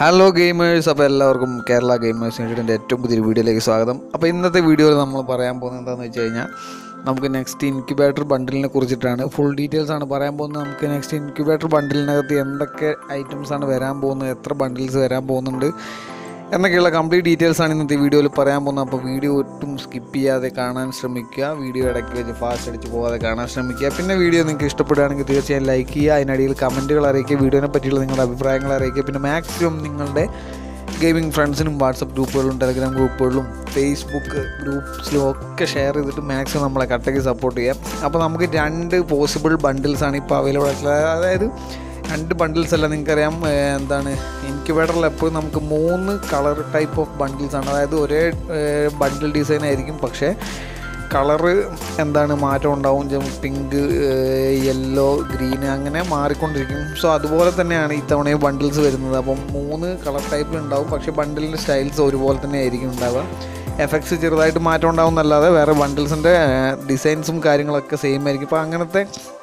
Hello gamers, അപ്പോൾ എല്ലാവർക്കും Kerala gamers യൂണിറ്റിൻ്റെ ഏറ്റവും പുതിയൊരു വീഡിയോയിലേക്ക് സ്വാഗതം. അപ്പോൾ ഇന്നത്തെ വീഡിയോയിൽ നമ്മൾ പറയാൻ പോകുന്നത് എന്താണെന്ന് വെച്ച് കഴിഞ്ഞാൽ നമുക്ക് നെക്സ്റ്റ് ഇൻക്യുബേറ്റർ ബണ്ടിലിനെ കുറിച്ചിട്ടാണ്. ഫുൾ ഡീറ്റെയിൽസ് ആണ് പറയാൻ പോകുന്നത്. നമുക്ക് നെക്സ്റ്റ് ഇൻക്യുബേറ്റർ ബണ്ടിലിനകത്ത് എന്തൊക്കെ ഐറ്റംസാണ് വരാൻ പോകുന്നത്, എത്ര ബണ്ടിൽസ് വരാൻ പോകുന്നുണ്ട് എന്നൊക്കെയുള്ള കംപ്ലീറ്റ് ഡീറ്റെയിൽസാണ് ഇന്നത്തെ വീഡിയോയിൽ പറയാൻ പോകുന്നത്. അപ്പോൾ വീഡിയോ ഒട്ടും സ്കിപ്പ് ചെയ്യാതെ കാണാൻ ശ്രമിക്കുക. വീഡിയോ ഇടയ്ക്ക് വെച്ച് ഫാസ്റ്റ് അടിച്ച് പോകാതെ കാണാൻ ശ്രമിക്കുക. പിന്നെ വീഡിയോ നിങ്ങൾക്ക് ഇഷ്ടപ്പെടുകയാണെങ്കിൽ തീർച്ചയായും ലൈക്ക് ചെയ്യുക. അതിനിടയിൽ കമൻറ്റുകൾ അറിയിക്കുക, വീഡിയോനെ പറ്റിയുള്ള നിങ്ങളുടെ അഭിപ്രായങ്ങൾ അറിയിക്കുക. പിന്നെ മാക്സിമം നിങ്ങളുടെ ഗെയിമിംഗ് ഫ്രണ്ട്സിനും വാട്സപ്പ് ഗ്രൂപ്പുകളിലും ടെലഗ്രാം ഗ്രൂപ്പുകളിലും ഫേസ്ബുക്ക് ഗ്രൂപ്പ്സിലും ഒക്കെ ഷെയർ ചെയ്തിട്ട് മാക്സിമം നമ്മളെ കട്ടയ്ക്ക് സപ്പോർട്ട് ചെയ്യാം. അപ്പോൾ നമുക്ക് 2 പോസിബിൾ ബണ്ടിൽസാണ് ഇപ്പോൾ അവൈലബിൾ ആയിട്ടുള്ളത്. അതായത് 2 ബണ്ടിൽസ് അല്ല, നിങ്ങൾക്കറിയാം എന്താണ് ഇൻക്യുബേറ്ററിൽ എപ്പോഴും നമുക്ക് 3 കളർ ടൈപ്പ് ഓഫ് ബണ്ടിൽസാണ്. അതായത് ഒരേ ബണ്ടിൽ ഡിസൈൻ ആയിരിക്കും, പക്ഷേ കളറ് മാറ്റം ഉണ്ടാവും. പിങ്ക്, യെല്ലോ, ഗ്രീൻ അങ്ങനെ മാറിക്കൊണ്ടിരിക്കും. സോ അതുപോലെ തന്നെയാണ് ഇത്തവണയും ബണ്ടിൽസ് വരുന്നത്. അപ്പം 3 കളർ ടൈപ്പിൽ ഉണ്ടാവും, പക്ഷേ ബണ്ടിലിൻ്റെ സ്റ്റൈൽസ് ഒരുപോലെ തന്നെ ആയിരിക്കും ഉണ്ടാവുക. എഫക്ട്സ് ചെറുതായിട്ട് മാറ്റം ഉണ്ടാവും എന്നല്ലാതെ വേറെ ബണ്ടിൽസിൻ്റെ ഡിസൈൻസും കാര്യങ്ങളൊക്കെ സെയിം ആയിരിക്കും. അപ്പോൾ അങ്ങനത്തെ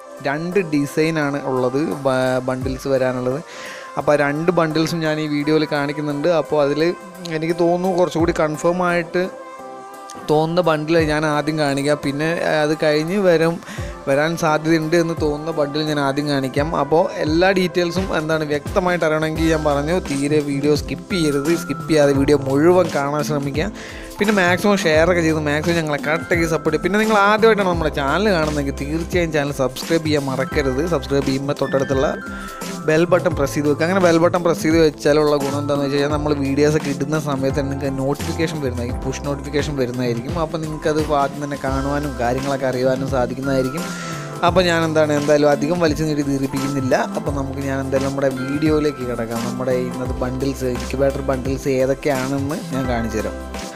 2 ഡിസൈനാണ് ഉള്ളത് ബണ്ടിൽസ് വരാനുള്ളത്. അപ്പോൾ 2 ബണ്ടിൽസും ഞാൻ ഈ വീഡിയോയിൽ കാണിക്കുന്നുണ്ട്. അപ്പോൾ അതിൽ എനിക്ക് തോന്നുന്നു കുറച്ചുകൂടി കൺഫേം ആയിട്ട് തോന്നുന്ന ബണ്ടിൽ ഞാൻ ആദ്യം കാണിക്കാം. പിന്നെ അത് കഴിഞ്ഞ് വരാൻ സാധ്യതയുണ്ട് എന്ന് തോന്നുന്ന ബണ്ടിൽ ഞാൻ ആദ്യം കാണിക്കാം. അപ്പോൾ എല്ലാ ഡീറ്റെയിൽസും വ്യക്തമായിട്ട് അറിയണമെങ്കിൽ ഞാൻ പറഞ്ഞു, തീരെ വീഡിയോ സ്കിപ്പ് ചെയ്യാതെ വീഡിയോ മുഴുവൻ കാണാൻ ശ്രമിക്കുക. പിന്നെ മാക്സിമം ഷെയറൊക്കെ ചെയ്ത് മാക്സിമം ഞങ്ങളെ കറക്റ്റാക്കി സപ്പോർട്ട് ചെയ്യും. പിന്നെ നിങ്ങൾ ആദ്യമായിട്ടാണ് നമ്മുടെ ചാനൽ കാണുന്നതെങ്കിൽ തീർച്ചയായും ചാനൽ സബ്സ്ക്രൈബ് ചെയ്യാൻ മറക്കരുത്. സബ്സ്ക്രൈബ് ചെയ്യുമ്പോൾ തൊട്ടടുത്തുള്ള ബെൽ ബട്ടൺ പ്രസ് ചെയ്ത് വെക്കുക. അങ്ങനെ ബെൽ ബട്ടൺ പ്രസ് ചെയ്ത് വെച്ചാലുള്ള ഗുണം എന്താണെന്ന് വെച്ച് കഴിഞ്ഞാൽ നമ്മൾ വീഡിയോസൊക്കെ ഇടുന്ന സമയത്ത് നിങ്ങൾക്ക് നോട്ടിഫിക്കേഷൻ വരുന്നതായിരിക്കും, പുഷ് നോട്ടിഫിക്കേഷൻ വരുന്നതായിരിക്കും. അപ്പോൾ നിങ്ങൾക്കത് ആദ്യം തന്നെ കാണുവാനും കാര്യങ്ങളൊക്കെ അറിയുവാനും സാധിക്കുന്നതായിരിക്കും. അപ്പോൾ ഞാൻ എന്തായാലും അധികം വലിച്ചു നീട്ടി ദീർഘിപ്പിക്കുന്നില്ല. അപ്പോൾ ഞാൻ നമ്മുടെ വീഡിയോയിലേക്ക് കിടക്കാം. നമ്മുടെ ഇന്നത്തെ ബണ്ടിൽസ്, ഇൻക്യുബേറ്റർ ബണ്ടിൽസ് ഏതൊക്കെയാണെന്ന് ഞാൻ കാണിച്ചു തരാം.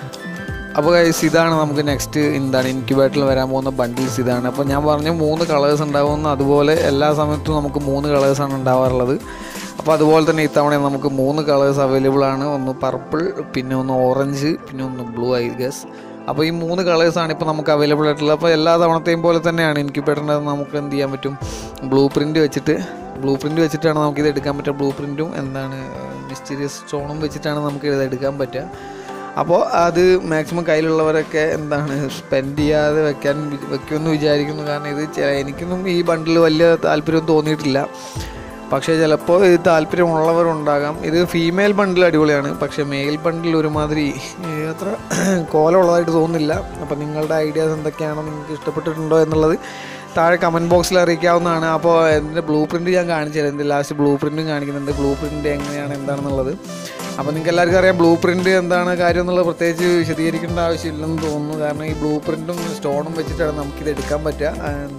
അപ്പോൾ ഗൈസ്, ഇതാണ് നമുക്ക് നെക്സ്റ്റ് ഇൻക്യുബേറ്ററിൽ വരാൻ പോകുന്ന ബണ്ടിൽസ് ഇതാണ്. അപ്പോൾ ഞാൻ പറഞ്ഞു 3 കളേഴ്സ് ഉണ്ടാകുമെന്ന്. അതുപോലെ എല്ലാ സമയത്തും നമുക്ക് 3 കളേഴ്സാണ് ഉണ്ടാവാറുള്ളത്. അപ്പോൾ അതുപോലെ തന്നെ ഇത്തവണ നമുക്ക് 3 കളേഴ്സ് അവൈലബിൾ ആണ്. ഒന്ന് പർപ്പിൾ, പിന്നെ ഒന്ന് ഓറഞ്ച്, പിന്നെ ഒന്ന് ബ്ലൂ, ഐ ഗസ്. അപ്പോൾ ഈ 3 കളേഴ്സാണ് ഇപ്പോൾ നമുക്ക് അവൈലബിൾ ആയിട്ടുള്ളത്. അപ്പോൾ എല്ലാ തവണത്തെയും പോലെ തന്നെയാണ് ഇൻക്യുബേറ്ററിൻ്റെ നമുക്ക് എന്ത് ചെയ്യാൻ പറ്റും, ബ്ലൂ പ്രിൻറ്റ് വെച്ചിട്ടാണ് നമുക്കിത് എടുക്കാൻ പറ്റുക. ബ്ലൂ പ്രിൻറ്റും മിസ്റ്റീരിയസ് സ്റ്റോണും വെച്ചിട്ടാണ് നമുക്ക് ഇത് എടുക്കാൻ പറ്റുക. അപ്പോൾ അത് മാക്സിമം കയ്യിലുള്ളവരൊക്കെ സ്പെൻഡ് ചെയ്യാതെ വെക്കുമെന്ന് വിചാരിക്കുന്നു. കാരണം ഇത് എനിക്കൊന്നും ഈ ബണ്ടിൽ വലിയ താല്പര്യം തോന്നിയിട്ടില്ല. പക്ഷേ ചിലപ്പോൾ ഇത് താല്പര്യമുള്ളവരുണ്ടാകാം. ഇത് ഫീമെയിൽ ബണ്ടിൽ അടിപൊളിയാണ്, പക്ഷേ മെയിൽ ബണ്ടിൽ ഒരുമാതിരി അത്ര കോലമുള്ളതായിട്ട് തോന്നുന്നില്ല. അപ്പോൾ നിങ്ങളുടെ ഐഡിയാസ് എന്തൊക്കെയാണോ, നിങ്ങൾക്ക് ഇഷ്ടപ്പെട്ടിട്ടുണ്ടോ എന്നുള്ളത് താഴെ കമൻറ്റ് ബോക്സിൽ അറിയിക്കാവുന്നതാണ്. അപ്പോൾ എൻ്റെ ബ്ലൂ പ്രിൻറ്റ് ഞാൻ കാണിച്ചു തരാം. എൻ്റെ ലാസ്റ്റ് ബ്ലൂ പ്രിൻറ്റും കാണിക്കുന്നുണ്ട്. ബ്ലൂ പ്രിൻറ്റ് എങ്ങനെയാണ് എന്താണെന്നുള്ളത് അപ്പോൾ നിങ്ങൾക്ക് എല്ലാവർക്കും അറിയാം. ബ്ലൂ പ്രിൻറ്റ് എന്താണ് കാര്യം എന്നുള്ളത് പ്രത്യേകിച്ച് വിശദീകരിക്കേണ്ട ആവശ്യമില്ലെന്ന് തോന്നുന്നു. കാരണം ഈ ബ്ലൂ പ്രിൻറ്റും സ്റ്റോണും വെച്ചിട്ടാണ് നമുക്കിത് എടുക്കാൻ പറ്റുക.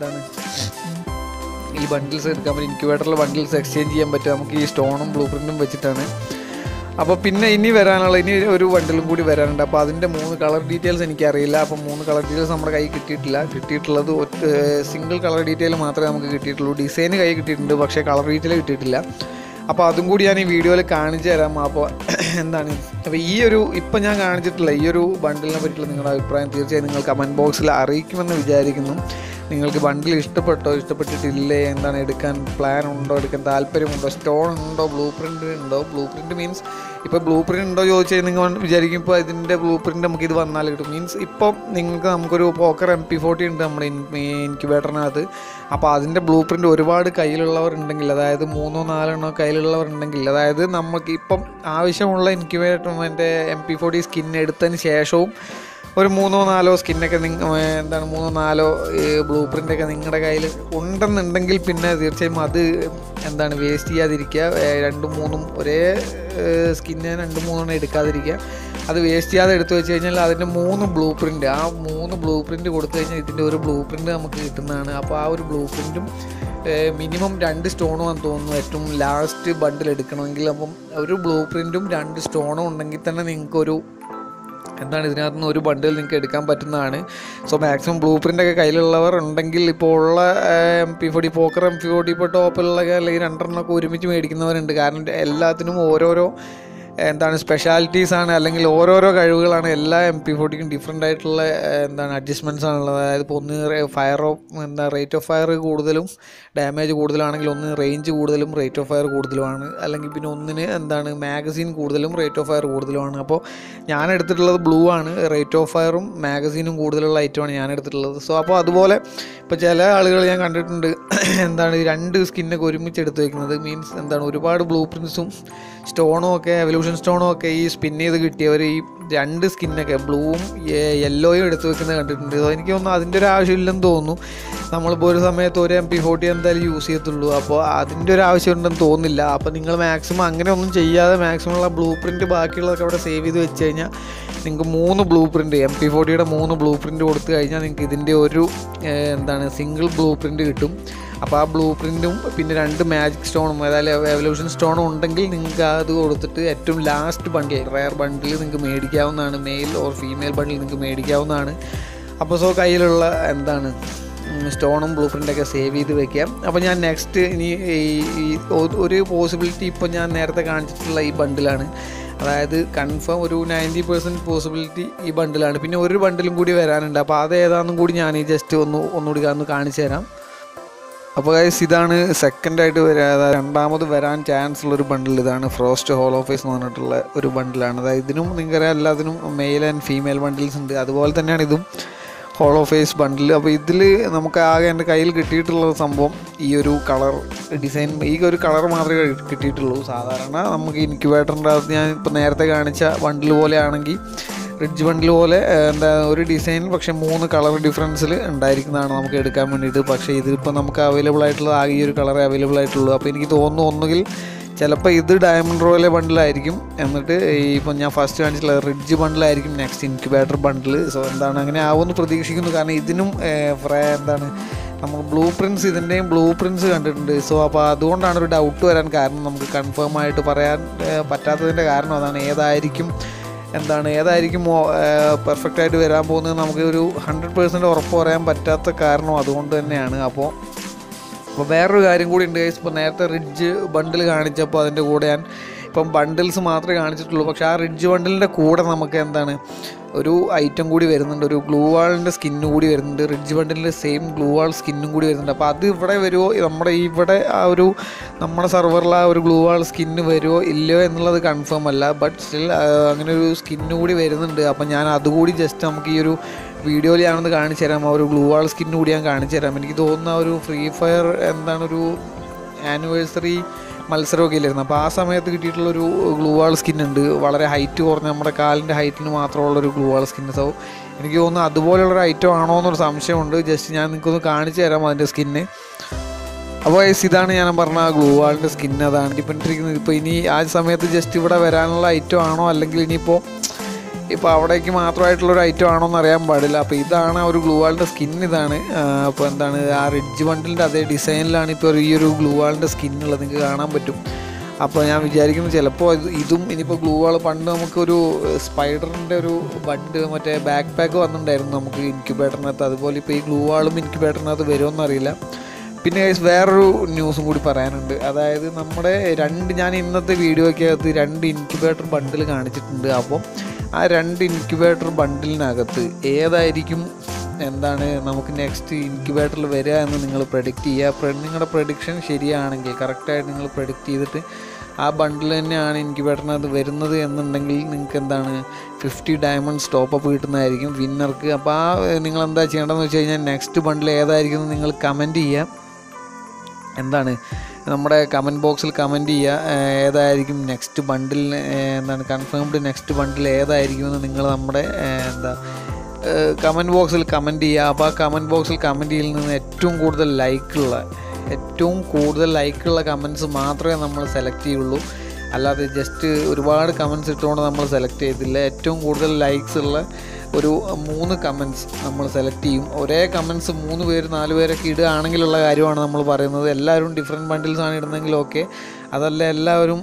ഈ ബണ്ടിൽസ് എടുക്കാൻ പറ്റും. ഇൻക്യുബേറ്ററിൽ ബണ്ടിൽസ് എക്സ്ചേഞ്ച് ചെയ്യാൻ പറ്റുക നമുക്ക് ഈ സ്റ്റോണും ബ്ലൂ പ്രിൻറ്റും വെച്ചിട്ടാണ്. അപ്പോൾ പിന്നെ ഇനി ഒരു ബണ്ടിലും കൂടി വരാനുണ്ട്. അപ്പോൾ അതിൻ്റെ 3 കളർ ഡീറ്റെയിൽസ് എനിക്കറിയില്ല. അപ്പോൾ 3 കളർ ഡീറ്റെയിൽസ് നമ്മുടെ കയ്യിൽ കിട്ടിയിട്ടുള്ളത് സിംഗിൾ കളർ ഡീറ്റെയിൽ മാത്രമേ നമുക്ക് കിട്ടിയിട്ടുള്ളൂ. ഡിസൈൻ കയ്യിൽ കിട്ടിയിട്ടുണ്ട്, പക്ഷേ കളർ ഡീറ്റെയിൽ കിട്ടിയിട്ടില്ല. അപ്പോൾ അതും കൂടി ഞാൻ ഈ വീഡിയോയിൽ കാണിച്ചു തരാം. അപ്പോൾ അപ്പോൾ ഇപ്പം ഞാൻ കാണിച്ചിട്ടുള്ള ഈ ഒരു ബണ്ടിലിനെ പറ്റിയുള്ള നിങ്ങളുടെ അഭിപ്രായം തീർച്ചയായും നിങ്ങൾ കമൻറ്റ് ബോക്സിൽ അറിയിക്കുമെന്ന് വിചാരിക്കുന്നു. നിങ്ങൾക്ക് ബണ്ടിൽ ഇഷ്ടപ്പെട്ടിട്ടില്ലേ, എടുക്കാൻ പ്ലാൻ ഉണ്ടോ, എടുക്കാൻ താല്പര്യമുണ്ടോ, സ്റ്റോൺ ഉണ്ടോ, ബ്ലൂ പ്രിൻറ്റ് ഉണ്ടോ. ബ്ലൂ പ്രിൻറ്റ് മീൻസ് ഇപ്പോൾ ബ്ലൂ പ്രിൻറ്റ് ഉണ്ടോ ചോദിച്ചാൽ നിങ്ങൾ വിചാരിക്കും ഇപ്പോൾ ഇതിൻ്റെ ബ്ലൂ പ്രിൻറ്റ് നമുക്കിത് വന്നാൽ കിട്ടും. മീൻസ് ഇപ്പം നമുക്കൊരു പോക്കർ MP40 ഉണ്ട് നമ്മുടെ ഇൻക്യുബേറ്ററിനകത്ത്. അപ്പോൾ അതിൻ്റെ ബ്ലൂ പ്രിൻറ്റ് ഒരുപാട് കയ്യിലുള്ളവരുണ്ടെങ്കിൽ, അതായത് 3-4 കയ്യിലുള്ളവരുണ്ടെങ്കിൽ, അതായത് നമുക്ക് ഇപ്പം ആവശ്യമുള്ള ഇൻക്യുബേറ്ററിൻ്റെ MP40 സ്കിൻ എടുത്തതിന് ശേഷവും ഒരു 3-4 സ്കിന്നൊക്കെ 3-4 ബ്ലൂ പ്രിൻ്റൊക്കെ നിങ്ങളുടെ കയ്യിൽ ഉണ്ടെന്നുണ്ടെങ്കിൽ പിന്നെ തീർച്ചയായും അത് വേസ്റ്റ് ചെയ്യാതിരിക്കുക. 2-3 ഒരേ സ്കിന്നെ 2-3 എടുക്കാതിരിക്കുക. അത് വേസ്റ്റ് ചെയ്യാതെ എടുത്തു വെച്ച് കഴിഞ്ഞാൽ അതിൻ്റെ 3 ബ്ലൂ പ്രിൻറ്റ്, ആ 3 ബ്ലൂ പ്രിൻറ്റ് കൊടുത്തു കഴിഞ്ഞാൽ ഇതിൻ്റെ ഒരു ബ്ലൂ പ്രിൻറ്റ് നമുക്ക് കിട്ടുന്നതാണ്. അപ്പോൾ ആ ഒരു ബ്ലൂ പ്രിൻറ്റും മിനിമം 2 സ്റ്റോണുമാണെന്ന് തോന്നുന്നു ഏറ്റവും ലാസ്റ്റ് ബണ്ടിൽ എടുക്കണമെങ്കിൽ. അപ്പം ഒരു ബ്ലൂ പ്രിൻറ്റും 2 സ്റ്റോണും ഉണ്ടെങ്കിൽ തന്നെ നിങ്ങൾക്കൊരു ഇതിനകത്ത് നിന്ന് ഒരു ബണ്ടിൽ നിങ്ങൾക്ക് എടുക്കാൻ പറ്റുന്നതാണ്. സോ മാക്സിമം ബ്ലൂ പ്രിൻ്റൊക്കെ കയ്യിലുള്ളവർ ഉണ്ടെങ്കിൽ, ഇപ്പോൾ ഉള്ള MP40 പോക്കർ MP40 ഇപ്പോൾ ടോപ്പിലുള്ള അല്ലെങ്കിൽ 2 ഒരുമിച്ച് മേടിക്കുന്നവരുണ്ട്. കാരണം എല്ലാത്തിനും ഓരോരോ എന്താണ് സ്പെഷ്യാലിറ്റീസാണ്, അല്ലെങ്കിൽ ഓരോരോ കഴിവുകളാണ്. എല്ലാ MP40ക്കും ഡിഫറെൻ്റ് ആയിട്ടുള്ള എന്താണ് അഡ്ജസ്റ്റ്മെൻറ്റ്സ് ആണുള്ളത്. അതായത് ഇപ്പോൾ ഒന്ന് റേറ്റ് ഓഫ് ഫയർ കൂടുതലും ഡാമേജ് കൂടുതലാണെങ്കിൽ ഒന്ന് റേഞ്ച് കൂടുതലും റേറ്റ് ഓഫ് ഫയർ കൂടുതലുമാണ്, അല്ലെങ്കിൽ പിന്നെ ഒന്നിന് എന്താണ് മാഗസീൻ കൂടുതലും റേറ്റ് ഓഫ് ഫയർ കൂടുതലുമാണ്. അപ്പോൾ ഞാൻ എടുത്തിട്ടുള്ളത് ബ്ലൂ ആണ്, റേറ്റ് ഓഫ് ഫയറും മാഗസീനും കൂടുതലുള്ള ഐറ്റമാണ് ഞാൻ എടുത്തിട്ടുള്ളത്. സോ അപ്പോൾ അതുപോലെ ഇപ്പോൾ ചില ആളുകൾ ഞാൻ കണ്ടിട്ടുണ്ട് എന്താണ് 2 സ്കിന്നൊക്കെ ഒരുമിച്ച് എടുത്ത് വയ്ക്കുന്നത്. മീൻസ് എന്താണ് ഒരുപാട് ബ്ലൂ പ്രിൻസും സ്റ്റോണും ഒക്കെ എവല്യൂഷൻ സ്റ്റോണും ഒക്കെ ഈ സ്പിൻ ചെയ്ത് കിട്ടിയവർ ഈ 2 സ്കിന്നൊക്കെ ബ്ലൂവും യെല്ലോയും എടുത്ത് വെക്കുന്നത് കണ്ടിട്ടുണ്ട്. എനിക്ക് തോന്നുന്നു അതിൻ്റെ ഒരു ആവശ്യമില്ലെന്ന് തോന്നുന്നു. നമ്മളിപ്പോൾ ഒരു സമയത്ത് ഒരു MP40 എന്തായാലും യൂസ് ചെയ്യത്തുള്ളൂ, അപ്പോൾ അതിൻ്റെ ഒരു ആവശ്യം ഉണ്ടെന്ന് തോന്നുന്നില്ല. അപ്പോൾ നിങ്ങൾ മാക്സിമം അങ്ങനെ ഒന്നും ചെയ്യാതെ മാക്സിമം ഉള്ള ബ്ലൂ പ്രിൻറ്റ് ബാക്കിയുള്ളതൊക്കെ അവിടെ സേവ് ചെയ്ത് വെച്ച് കഴിഞ്ഞാൽ നിങ്ങൾക്ക് 3 ബ്ലൂ പ്രിൻറ്റ് MP40യുടെ 3 ബ്ലൂ പ്രിൻറ്റ് കൊടുത്തു കഴിഞ്ഞാൽ നിങ്ങൾക്ക് ഇതിൻ്റെ ഒരു എന്താണ് സിംഗിൾ ബ്ലൂ പ്രിൻറ്റ് കിട്ടും. അപ്പോൾ ആ ബ്ലൂ പ്രിൻറ്റും പിന്നെ 2 മാജിക് സ്റ്റോണും അതായത് എവല്യൂഷൻ സ്റ്റോണും ഉണ്ടെങ്കിൽ നിങ്ങൾക്ക് അത് കൊടുത്തിട്ട് ഏറ്റവും ലാസ്റ്റ് ബണ്ടിൽ റയർ ബണ്ടിൽ നിങ്ങൾക്ക് മേടിക്കാവുന്നതാണ്. മെയിൽ ഓർ ഫീമെയിൽ ബണ്ടിൽ നിങ്ങൾക്ക് മേടിക്കാവുന്നതാണ്. അപ്പോൾ സോ കയ്യിലുള്ള എന്താണ് സ്റ്റോണും ബ്ലൂ പ്രിൻ്റൊക്കെ സേവ് ചെയ്ത് വെക്കാം. അപ്പോൾ ഞാൻ നെക്സ്റ്റ് ഇനി ഒരു പോസിബിലിറ്റി ഇപ്പോൾ ഞാൻ നേരത്തെ കാണിച്ചിട്ടുള്ള ഈ ബണ്ടിലാണ്. അതായത് കൺഫേം ഒരു 90% പോസിബിലിറ്റി ഈ ബണ്ടിലാണ്. പിന്നെ ഒരു ബണ്ടിലും കൂടി വരാനുണ്ട്. അപ്പോൾ അത് ഏതാണെന്നും കൂടി ഞാൻ ഈ ജസ്റ്റ് ഒന്നുകൂടി കാണിച്ചു തരാം. അപ്പോൾ ഗൈസ് ഇതാണ് സെക്കൻഡായിട്ട് രണ്ടാമത് വരാൻ ചാൻസ് ഉള്ളൊരു ബണ്ടിൽ. ഇതാണ് ഫ്രോസ്റ്റ് ഹോളോ ഫേസ് എന്ന് പറഞ്ഞിട്ടുള്ള ഒരു ബണ്ടിലാണ്. അതായത് ഇതിനും നിങ്ങൾക്കറിയാം എല്ലാത്തിനും മെയിൽ ആൻഡ് ഫീമെയിൽ ബണ്ടിൽസ് ഉണ്ട്. അതുപോലെ തന്നെയാണ് ഇതും ഹോളോ ഫേസ് ബണ്ടിൽ. അപ്പോൾ ഇതിൽ നമുക്ക് ആകെ എൻ്റെ കയ്യിൽ കിട്ടിയിട്ടുള്ള സംഭവം ഈ ഒരു കളർ ഡിസൈൻ, ഈ ഒരു കളർ മാത്രമേ കിട്ടിയിട്ടുള്ളൂ. സാധാരണ നമുക്ക് ഇൻക്യുബേറ്ററിൻ്റെ അകത്ത് ഞാൻ ഇപ്പോൾ നേരത്തെ കാണിച്ച ബണ്ടിൽ പോലെ ആണെങ്കിൽ റിഡ്ജ് ബണ്ടിൽ പോലെ ഒരു ഡിസൈനിൽ പക്ഷേ 3 കളർ ഡിഫറൻസിൽ ഉണ്ടായിരിക്കുന്നതാണ് നമുക്ക് എടുക്കാൻ വേണ്ടിയിട്ട്. പക്ഷേ ഇതിപ്പോൾ നമുക്ക് അവൈലബിൾ ആയിട്ടുള്ളത് ആകെ ഈ ഒരു കളറേ അവൈലബിൾ ആയിട്ടുള്ളൂ. അപ്പോൾ എനിക്ക് തോന്നുന്നു ഒന്നുകിൽ ചിലപ്പോൾ ഇത് ഡയമണ്ട് റോയിലെ ബണ്ടിലായിരിക്കും, എന്നിട്ട് ഇപ്പം ഞാൻ ഫസ്റ്റ് കാണിച്ചിട്ടുള്ള റിഡ്ജ് ബണ്ടിലായിരിക്കും നെക്സ്റ്റ് ഇൻക്യുബേറ്റർ ബണ്ടിൽ. സോ എന്താണ് അങ്ങനെ ആവുമെന്ന് പ്രതീക്ഷിക്കുന്നു. കാരണം ഇതിനും എന്താണ് നമ്മൾ ബ്ലൂ പ്രിൻസ് ഇതിൻ്റെയും ബ്ലൂ പ്രിൻസ് കണ്ടിട്ടുണ്ട്. സോ അപ്പോൾ അതുകൊണ്ടാണ് ഒരു ഡൗട്ട് വരാൻ കാരണം. നമുക്ക് കൺഫേം ആയിട്ട് പറയാൻ പറ്റാത്തതിൻ്റെ കാരണം അതാണ്. ഏതായിരിക്കും പെർഫെക്റ്റ് ആയിട്ട് വരാൻ പോകുന്നത് നമുക്ക് ഒരു 100% ഉറപ്പ് പറയാൻ പറ്റാത്ത കാരണം അതുകൊണ്ട് തന്നെയാണ്. അപ്പോൾ വേറൊരു കാര്യം കൂടി ഉണ്ട് ഗൈസ്. ഇപ്പോൾ നേരത്തെ റിഡ്ജ് ബണ്ടിൽ കാണിച്ചപ്പോൾ അതിൻ്റെ കൂടെ ഞാൻ ഇപ്പം ബണ്ടിൽസ് മാത്രമേ കാണിച്ചിട്ടുള്ളൂ. പക്ഷേ ആ റിഡ്ജ് ബണ്ടിലിൻ്റെ കൂടെ നമുക്ക് എന്താണ് ഒരു ഐറ്റം കൂടി വരുന്നുണ്ട്, ഒരു ഗ്ലൂ വാളിൻ്റെ സ്കിന്ന് കൂടി വരുന്നുണ്ട്. റിഡ്ജ് ബണ്ടിലിൻ്റെ സെയിം ഗ്ലൂ വാൾ സ്കിന്നും കൂടി വരുന്നുണ്ട്. അപ്പോൾ അത് ഇവിടെ വരുമോ, ഇവിടെ നമ്മുടെ സെർവറിൽ ആ ഒരു ഗ്ലൂ വാൾ സ്കിന്ന് വരുമോ ഇല്ലയോ എന്നുള്ളത് കൺഫേം അല്ല. ബട്ട് സ്റ്റിൽ അങ്ങനെ ഒരു സ്കിന്ന് കൂടി വരുന്നുണ്ട്. അപ്പം ഞാൻ അതുകൂടി ജസ്റ്റ് നമുക്ക് ഈ ഒരു വീഡിയോയിൽ ഞാനൊന്ന് കാണിച്ചു തരാം. ആ ഒരു ഗ്ലൂ വാൾ സ്കിന്ന് കൂടി ഞാൻ കാണിച്ചു തരാം. എനിക്ക് തോന്നുന്ന ഒരു ഫ്രീ ഫയർ ഒരു ആനിവേഴ്സറി മത്സരമൊക്കെ ഇല്ലായിരുന്നു. അപ്പോൾ ആ സമയത്ത് കിട്ടിയിട്ടുള്ളൊരു ഗ്ലൂ വാൾ സ്കിന്നുണ്ട്, വളരെ ഹൈറ്റ് കുറഞ്ഞ നമ്മുടെ കാലിൻ്റെ ഹൈറ്റിന് മാത്രമുള്ളൊരു ഗ്ലൂ വാൾ സ്കിന്ന്. സോ എനിക്ക് തോന്നുന്നു അതുപോലെയുള്ളൊരു ഐറ്റം ആണോ എന്നൊരു സംശയമുണ്ട്. ജസ്റ്റ് ഞാൻ നിങ്ങൾക്കൊന്ന് കാണിച്ചു തരാം അതിൻ്റെ സ്കിന്ന്. അപ്പോൾ ഇതാണ് ഞാൻ പറഞ്ഞ ഗ്ലൂ വാളിൻ്റെ സ്കിന്ന്. അതാണ് ഡിപ്പെൻഡിരിക്കുന്നത്. ഇപ്പോൾ ഇനി ആ സമയത്ത് ജസ്റ്റ് ഇവിടെ വരാനുള്ള ഐറ്റം ആണോ, അല്ലെങ്കിൽ ഇനിയിപ്പോൾ അവിടേക്ക് മാത്രമായിട്ടുള്ളൊരു ഐറ്റം ആണോ എന്ന് അറിയാൻ പാടില്ല. അപ്പോൾ ഇതാണ് ആ ഒരു ഗ്ലൂ വാളിൻ്റെ സ്കിൻ. ഇതാണ് അപ്പോൾ എന്താണ് ആ റിഡ്ജ് ബണ്ടിലിൻ്റെ അതേ ഡിസൈനിലാണ് ഇപ്പോൾ ഈ ഒരു ഗ്ലൂ വാളിൻ്റെ സ്കിന്നുള്ളത്, നിങ്ങൾക്ക് കാണാൻ പറ്റും. അപ്പോൾ ഞാൻ വിചാരിക്കുന്നു ചിലപ്പോൾ ഇതും ഇനിയിപ്പോൾ ഗ്ലൂ വാൾ പണ്ട് നമുക്കൊരു സ്പൈഡറിൻ്റെ ഒരു ബഡ് മറ്റേ ബാക്ക് പാക്ക് വന്നിട്ടുണ്ടായിരുന്നു നമുക്ക് ഇൻക്യുബേറ്ററിനകത്ത്. അതുപോലെ ഇപ്പോൾ ഈ ഗ്ലൂ വാളും ഇൻക്യുബേറ്ററിനകത്ത് വരുമോയെന്നറിയില്ല. പിന്നെ വേറൊരു ന്യൂസും കൂടി പറയാനുണ്ട്. അതായത് നമ്മുടെ ഞാൻ ഇന്നത്തെ വീഡിയോയ്ക്കകത്ത് 2 ഇൻക്യുബേറ്റർ ബണ്ടിൽ കാണിച്ചിട്ടുണ്ട്. അപ്പോൾ ആ 2 ഇൻക്യുബേറ്റർ ബണ്ടിലിനകത്ത് ഏതായിരിക്കും നമുക്ക് നെക്സ്റ്റ് ഇൻക്യുബേറ്ററിൽ വരിക എന്ന് നിങ്ങൾ പ്രഡിക്റ്റ് ചെയ്യുക. നിങ്ങളുടെ പ്രഡിക്ഷൻ ശരിയാണെങ്കിൽ കറക്റ്റായിട്ട് നിങ്ങൾ പ്രഡിക്റ്റ് ചെയ്തിട്ട് ആ ബണ്ടിൽ തന്നെയാണ് ഇൻക്യുബേറ്ററിനകത്ത് വരുന്നത് എന്നുണ്ടെങ്കിൽ നിങ്ങൾക്ക് 50 ഡയമണ്ട്സ് ടോപ്പപ്പ് കിട്ടുന്നതായിരിക്കും വിന്നർക്ക്. അപ്പോൾ നിങ്ങളെന്താ ചെയ്യേണ്ടതെന്ന് വെച്ച് കഴിഞ്ഞാൽ നെക്സ്റ്റ് ബണ്ടിൽ ഏതായിരിക്കും എന്ന് നിങ്ങൾ കമൻറ്റ് ചെയ്യുക. നമ്മുടെ കമൻറ്റ് ബോക്സിൽ കമൻറ്റ് ചെയ്യുക ഏതായിരിക്കും നെക്സ്റ്റ് ബണ്ടിലിന് കൺഫേംഡ് നെക്സ്റ്റ് ബണ്ടിൽ ഏതായിരിക്കുമെന്ന് നിങ്ങൾ നമ്മുടെ കമൻറ്റ് ബോക്സിൽ കമൻറ്റ് ചെയ്യുക. അപ്പോൾ ആ കമൻറ്റ് ബോക്സിൽ കമൻറ്റ് ചെയ്യൽ നിന്ന് ഏറ്റവും കൂടുതൽ ലൈക്കുള്ള കമൻറ്റ്സ് മാത്രമേ നമ്മൾ സെലക്ട് ചെയ്യുള്ളൂ. അല്ലാതെ ജസ്റ്റ് ഒരുപാട് കമൻറ്റ്സ് ഇട്ടുകൊണ്ട് നമ്മൾ സെലക്ട് ചെയ്തില്ല. ഏറ്റവും കൂടുതൽ ലൈക്സ് ഉള്ള ഒരു 3 കമൻറ്റ്സ് നമ്മൾ സെലക്ട് ചെയ്യും. ഒരേ കമൻറ്റ്സ് 3 പേര് 4 പേരൊക്കെ ഇടുകയാണെങ്കിലുള്ള കാര്യമാണ് നമ്മൾ പറയുന്നത്. എല്ലാവരും ഡിഫറെൻറ്റ് ബണ്ടിൽസാണ് ഇടുന്നതെങ്കിൽ ഓക്കെ. അതല്ല എല്ലാവരും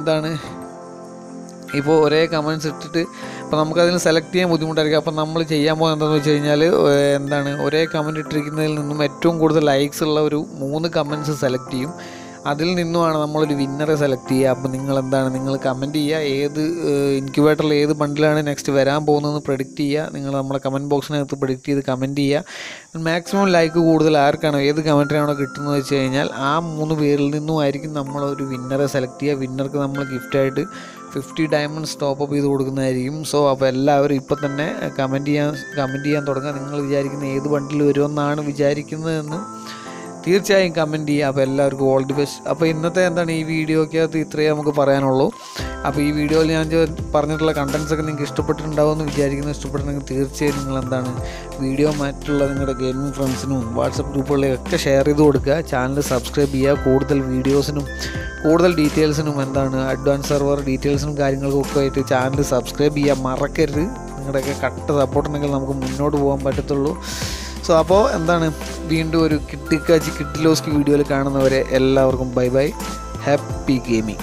ഇപ്പോൾ ഒരേ കമൻറ്റ്സ് ഇട്ടിട്ട് അപ്പോൾ നമുക്കതിന് സെലക്ട് ചെയ്യാൻ ബുദ്ധിമുട്ടായിരിക്കും. അപ്പോൾ നമ്മൾ ചെയ്യാൻ പോകുന്നത് എന്താണെന്ന് വെച്ച് കഴിഞ്ഞാൽ ഒരേ കമൻറ്റ് ഇട്ടിരിക്കുന്നതിൽ നിന്നും ഏറ്റവും കൂടുതൽ ലൈക്സ് ഉള്ള ഒരു 3 കമൻറ്റ്സ് സെലക്ട് ചെയ്യും. അതിൽ നിന്നുമാണ് നമ്മളൊരു വിന്നറെ സെലക്ട് ചെയ്യുക. അപ്പോൾ നിങ്ങൾ കമൻറ്റ് ചെയ്യുക ഏത് ഇൻക്യുബേറ്ററിൽ ഏത് ബണ്ടിലാണ് നെക്സ്റ്റ് വരാൻ പോകുന്നതെന്ന് പ്രെഡിക്റ്റ് ചെയ്യുക. നിങ്ങൾ നമ്മുടെ കമൻറ്റ് ബോക്സിനകത്ത് പ്രെഡിക്റ്റ് ചെയ്ത് കമൻറ്റ് ചെയ്യുക. മാക്സിമം ലൈക്ക് കൂടുതൽ ആർക്കാണോ ഏത് കമൻറ്റിനാണോ കിട്ടുന്നത് വെച്ച് കഴിഞ്ഞാൽ ആ 3 പേരിൽ നിന്നുമായിരിക്കും നമ്മളൊരു വിന്നറെ സെലക്ട് ചെയ്യുക. വിന്നർക്ക് നമ്മൾ ഗിഫ്റ്റായിട്ട് 50 ഡയമണ്ട്സ് ടോപ്പ് ചെയ്ത് കൊടുക്കുന്നതായിരിക്കും. സോ അപ്പോൾ എല്ലാവരും ഇപ്പോൾ തന്നെ കമൻറ്റ് ചെയ്യാൻ തുടങ്ങുക. നിങ്ങൾ വിചാരിക്കുന്ന ഏത് ബണ്ടിൽ വരുമെന്നാണ് വിചാരിക്കുന്നതെന്ന് തീർച്ചയായും കമൻറ്റ് ചെയ്യുക. അപ്പോൾ എല്ലാവർക്കും ഓൾ ദി ബെസ്റ്റ്. അപ്പോൾ ഇന്നത്തെ ഈ വീഡിയോക്കകത്ത് ഇത്രയേ നമുക്ക് പറയാനുള്ളൂ. അപ്പോൾ ഈ വീഡിയോയിൽ ഞാൻ പറഞ്ഞിട്ടുള്ള കണ്ടൻസൊക്കെ നിങ്ങൾക്ക് ഇഷ്ടപ്പെട്ടിട്ടുണ്ടാവുമെന്ന് വിചാരിക്കുന്നു. ഇഷ്ടപ്പെട്ടിട്ടുണ്ടെങ്കിൽ തീർച്ചയായും നിങ്ങൾ വീഡിയോ മറ്റുള്ള നിങ്ങളുടെ ഗെയിമിംഗ് ഫ്രണ്ട്സിനും വാട്സപ്പ് ഗ്രൂപ്പുകളിലൊക്കെ ഷെയർ ചെയ്ത് കൊടുക്കുക. ചാനൽ സബ്സ്ക്രൈബ് ചെയ്യുക. കൂടുതൽ വീഡിയോസിനും കൂടുതൽ ഡീറ്റെയിൽസിനും അഡ്വാൻസ് സെർവർ ഡീറ്റെയിൽസിനും കാര്യങ്ങൾക്കും ഒക്കെ ആയിട്ട് ചാനൽ സബ്സ്ക്രൈബ് ചെയ്യാൻ മറക്കരുത്. നിങ്ങളുടെയൊക്കെ കട്ട സപ്പോർട്ട് ഉണ്ടെങ്കിൽ നമുക്ക് മുന്നോട്ട് പോകാൻ പറ്റത്തുള്ളൂ. സോ അപ്പോൾ വീണ്ടും ഒരു കിട്ടിലോസ്കി വീഡിയോയിൽ കാണുന്നവരെ എല്ലാവർക്കും bye bye. Happy gaming.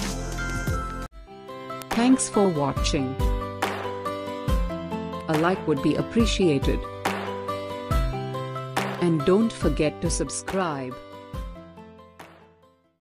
Thanks for watching. A like would be appreciated. And don't forget to subscribe.